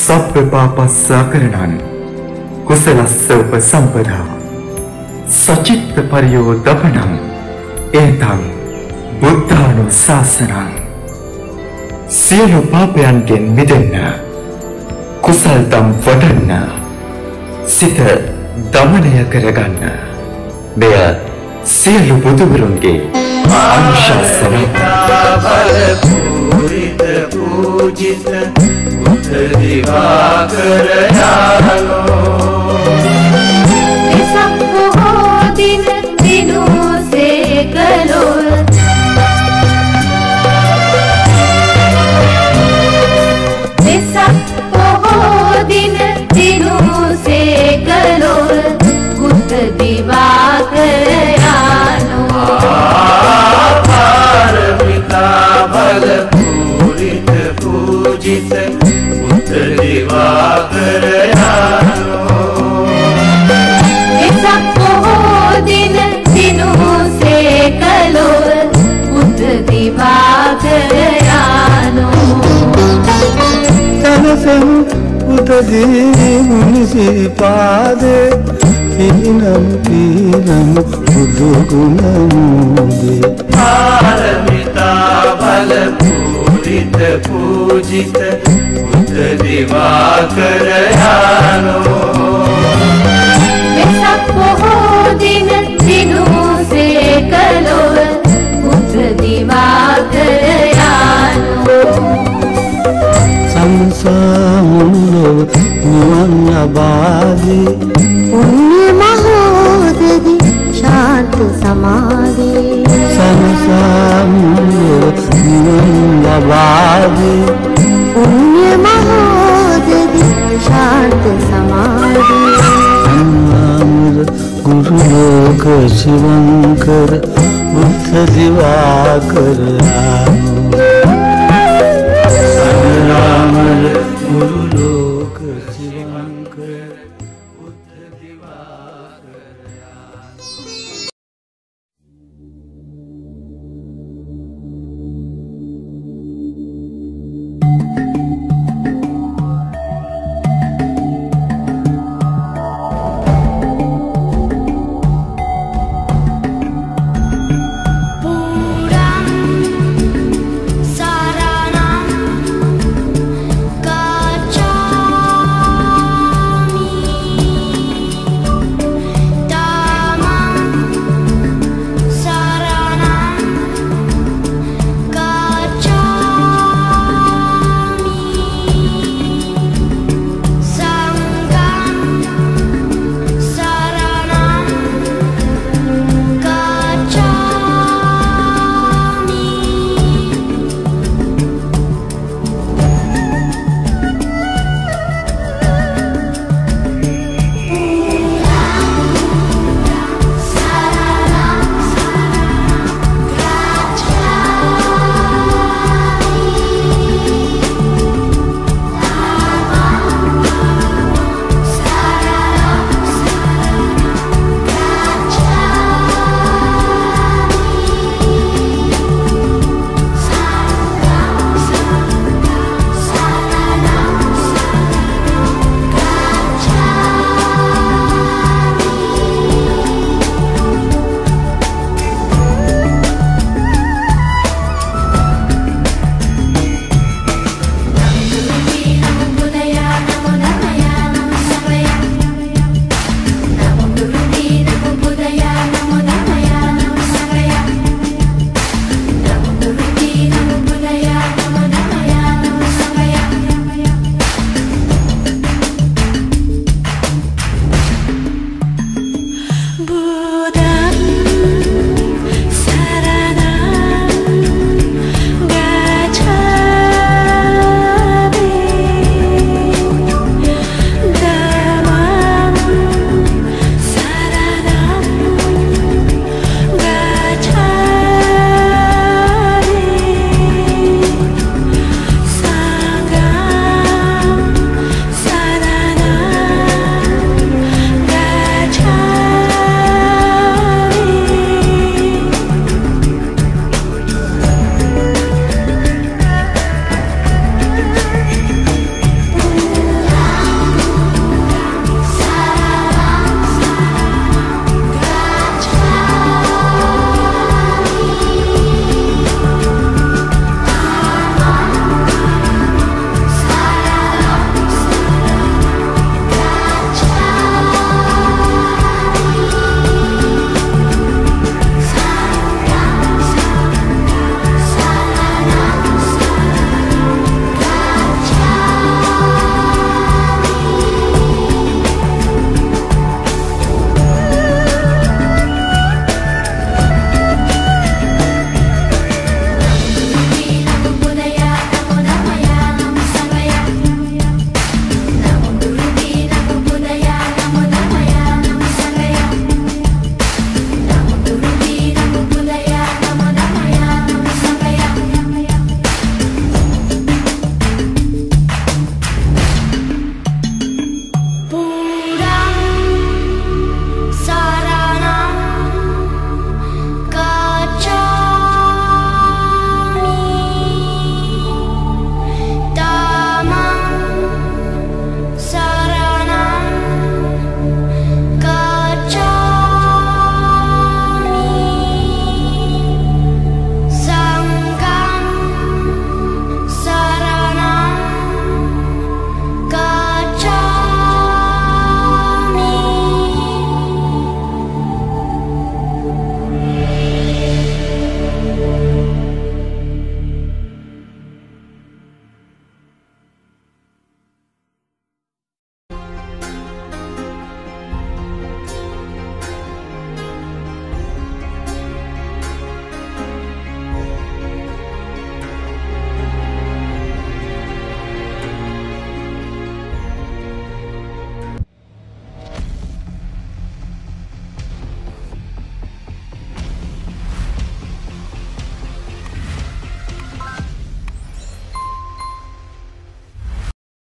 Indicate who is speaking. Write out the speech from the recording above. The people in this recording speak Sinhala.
Speaker 1: සබ්බ පාපස්සාකරණං කුසලස්ස උපසම්පදා සචිත්ත පරියෝදපනං ඒතං බුද්ධානුශාසනං සියලු පාපයන්ගෙන් මිදෙන්න කුසල්තම් වඩන්න සිත දමනය කරගන්න මෙය සියලු බුදුවරුන්ගේ අනුශාසනාව පූරිත පූජිත බුද්ධ දිවාකර යාලෝ එසක් බොහෝ දින දිනුසේ කළොත් එසක් බොහෝ දින දිනුසේ කළොත් බුද්ධ දිවාකර යාලෝ බල පූරිත පූජිත බුද්ධ දිවාකර යාලෝ එසක් බොහෝ දින දිනුසේ කළොත් බුද්ධ දිවාකර යාලෝ තනසෙන් උදදී මුනිසිපාදේ පිනම් පිනම් බුදු ගුණමුදේ පාරමිතා බල පූරිත පූජිත බුද්ධ දිවාකර යාලෝ එසක් බොහෝ දින දිනුසේ කළොත් බුද්ධ දිවාකර යාලෝ සංසාමුල්ලව නිවන් ලබාදී පුණ්‍ය මහෝදදී ශාන්ත සමාධි සංසාමුල්ලව නිවන් ලබාදී පුණ්‍ය මහෝදදී ශාන්ත සමාධි අනාමර ගුරු ලෝක ශිවංකර බුද්ධ දිවාකර